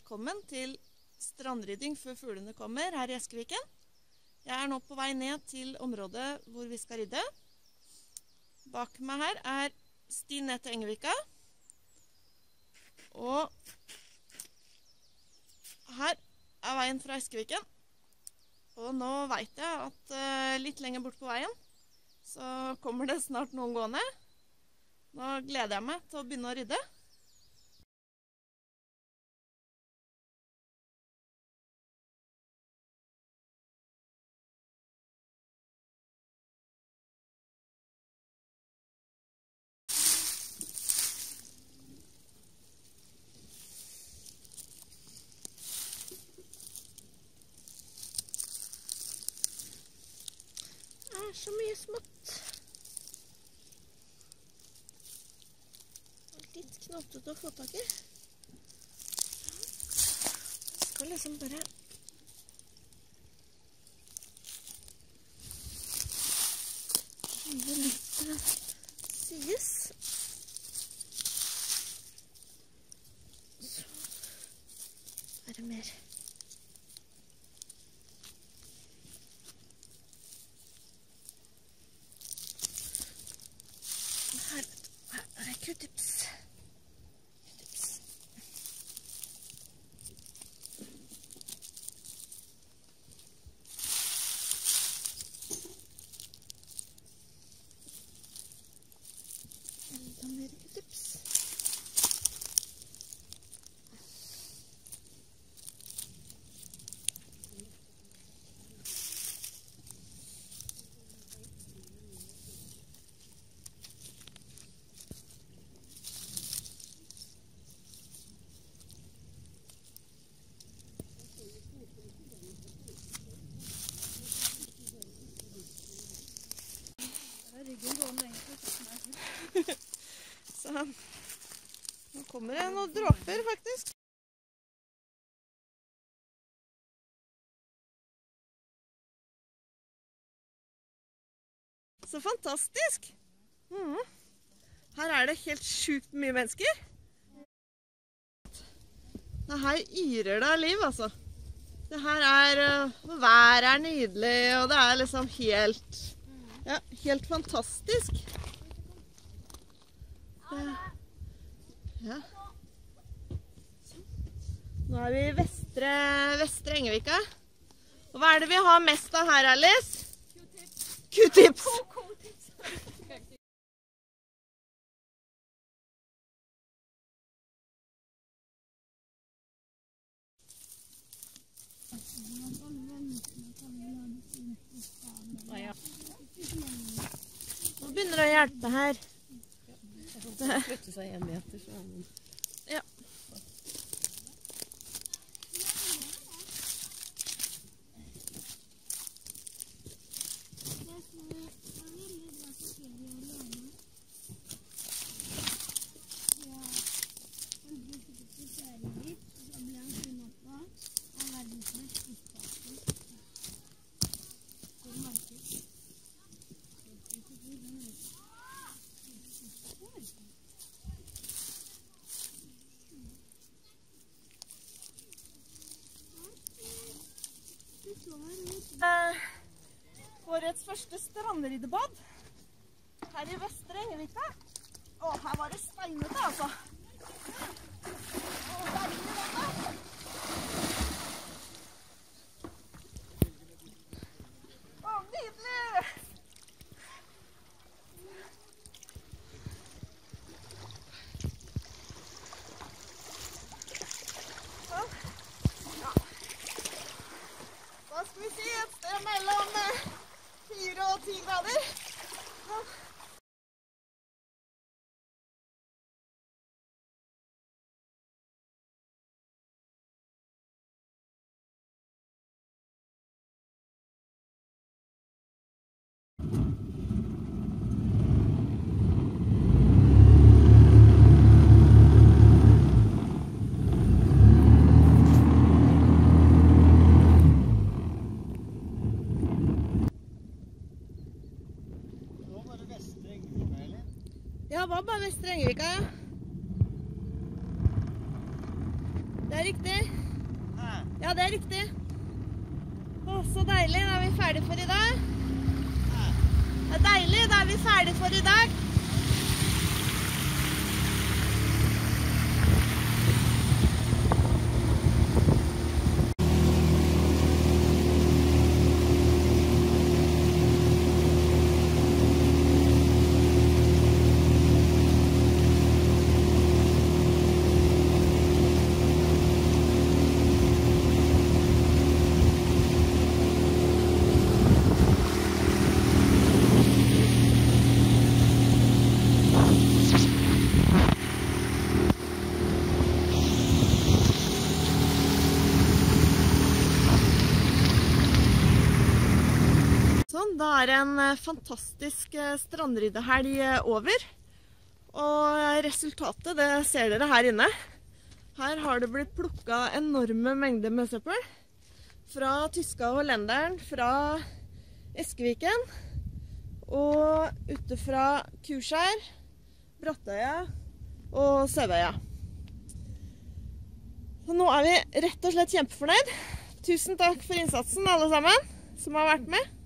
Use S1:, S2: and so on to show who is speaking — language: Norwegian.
S1: velkommen til strandrydding før fuglene kommer her i Eskeviken. Jeg er nå på vei ned til området hvor vi skal rydde. Bak meg her er stien ned til Engevika. Og her er veien fra Eskeviken. Og nå vet jeg at litt lenger bort på veien så kommer det snart noen gående. Nå gleder jeg meg til å begynne å rydde. Det er så mye smått. Litt knottet å få tak i. Jeg skal liksom bare hive litt sides. Så er det mer. Her er det Q-tips. Enda mer Q-tips. Sånn. Nå kommer det noen dråper, faktisk. Så fantastisk! Her er det helt sjukt mye mennesker. Det her yrer det av liv, altså. Det her er, været er nydelig, og det er liksom helt, ja, helt fantastisk. Ja. Nå er vi i Vestre Engevika. Og hva er det vi har mest av her, Alice? Q-tips. Nå begynner det å hjelpe her.
S2: Det flytter seg 1 meter, så
S1: ja. Årets første strandryddebad her i Vestre Engevika. Å, her var det steinete, altså. Å, deilig vannet. Å, nydelig! Sånn. Ja. Hva skal vi si? Et sted mellom 4 og 10 grader. Ja, det var bare Vestre Engevika, ja. Det Det er riktig. Ja, det er riktig. Å, så deilig. Da er vi ferdig for i dag. Det er deilig. Da er vi ferdig for i dag. Sånn, da er en fantastisk strandriddehelg over, og resultatet det ser dere her inne. Her har det blitt plukket enorme mengder med søppel fra tyska hollenderen, fra Eskeviken og ute fra Kurskjær, Brattøya og Sauøya. Så nå er vi rett og slett kjempefornøyd. Tusen takk for innsatsen alle sammen som har vært med.